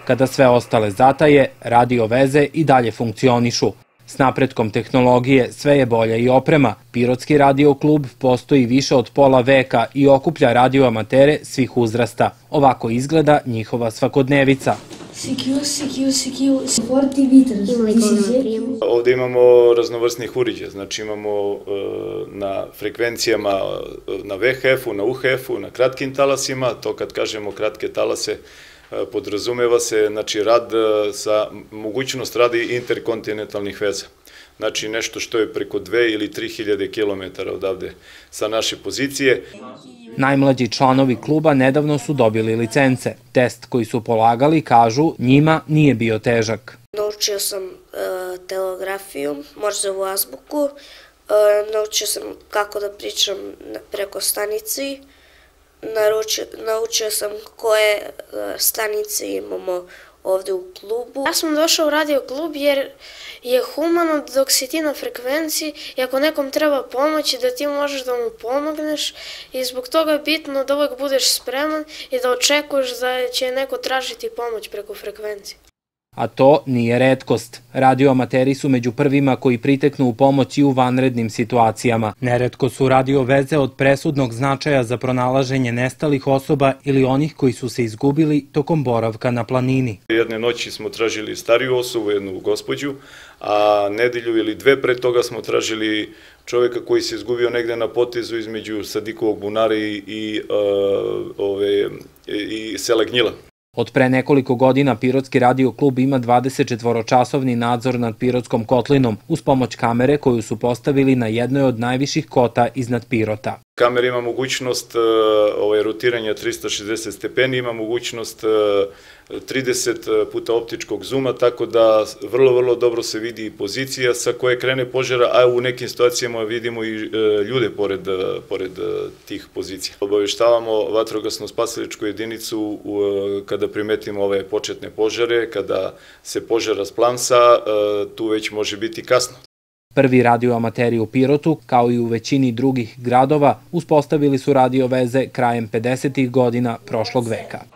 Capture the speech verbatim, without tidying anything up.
Kada sve ostale zataje, radio veze i dalje funkcionišu. S napretkom tehnologije sve je bolja i oprema. Pirotski radio klub postoji više od pola veka i okuplja radioamatere svih uzrasta. Ovako izgleda njihova svakodnevica. Ovdje imamo raznovrsnih uređaja, znači imamo na frekvencijama na ve ha efu, na u ha efu, na kratkim talasima, to kad kažemo kratke talase podrazumeva se znači rad sa mogućnost radi interkontinentalnih veza. Znači nešto što je preko dve ili tri hiljade kilometara odavde sa naše pozicije. Najmlađi članovi kluba nedavno su dobili licence. Test koji su polagali, kažu, njima nije bio težak. Naučio sam e, telegrafiju, morzevu azbuku, e, naučio sam kako da pričam preko stanici, Naručio, naučio sam koje e, stanice imamo ovde u klubu. Ja sam došao u radio klub jer je humano dok si ti na frekvenciji i ako nekom treba pomoći da ti možeš da mu pomogneš i zbog toga je bitno da uvek budeš spreman i da očekuješ da će neko tražiti pomoć preko frekvencije. A to nije retkost. Radioamateri su među prvima koji priteknu u pomoć i u vanrednim situacijama. Neretko su radio veze od presudnog značaja za pronalaženje nestalih osoba ili onih koji su se izgubili tokom boravka na planini. Jedne noći smo tražili stariju osobu, jednu gospođu, a nedelju ili dve pre toga smo tražili čovjeka koji se izgubio negde na potezu između Sadikovog bunara i, i, uh, ove, i sela Gnjila. Od pre nekoliko godina Pirotski radio klub ima dvadesetčetvoročasovni nadzor nad Pirotskom kotlinom uz pomoć kamere koju su postavili na jednoj od najviših kota iznad Pirota. Kamera ima mogućnost ovaj, rotiranja trista šezdeset stepeni, ima mogućnost trideset puta optičkog zuma, tako da vrlo, vrlo dobro se vidi pozicija sa koje krene požara, a u nekim situacijama vidimo i ljude pored, pored tih pozicija. Obaveštavamo vatrogasno-spasilačku jedinicu kada primetimo ove početne požare, kada se požar rasplamsa, tu već može biti kasno. Prvi radioamateri u Pirotu, kao i u većini drugih gradova, uspostavili su radio veze krajem pedesetih godina prošlog veka.